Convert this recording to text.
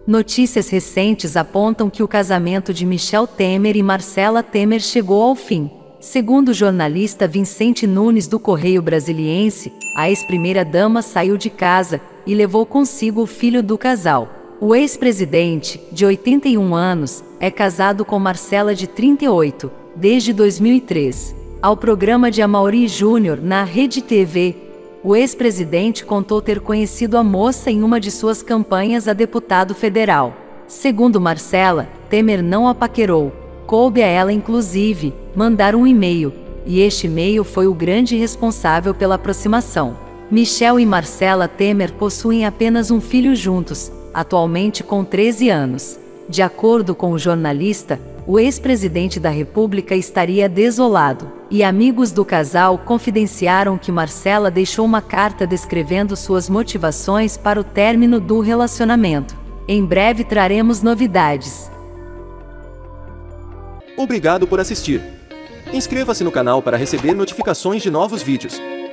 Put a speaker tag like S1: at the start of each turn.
S1: Notícias recentes apontam que o casamento de Michel Temer e Marcela Temer chegou ao fim. Segundo o jornalista Vicente Nunes do Correio Brasiliense, a ex-primeira-dama saiu de casa e levou consigo o filho do casal. O ex-presidente, de 81 anos, é casado com Marcela, de 38, desde 2003. Ao programa de Amaury Júnior na Rede TV, o ex-presidente contou ter conhecido a moça em uma de suas campanhas a deputado federal. Segundo Marcela, Temer não a paquerou. Coube a ela, inclusive, mandar um e-mail, e este e-mail foi o grande responsável pela aproximação. Michel e Marcela Temer possuem apenas um filho juntos, atualmente com 13 anos. De acordo com o jornalista, o ex-presidente da República estaria desolado, e amigos do casal confidenciaram que Marcela deixou uma carta descrevendo suas motivações para o término do relacionamento. Em breve traremos novidades.
S2: Obrigado por assistir. Inscreva-se no canal para receber notificações de novos vídeos.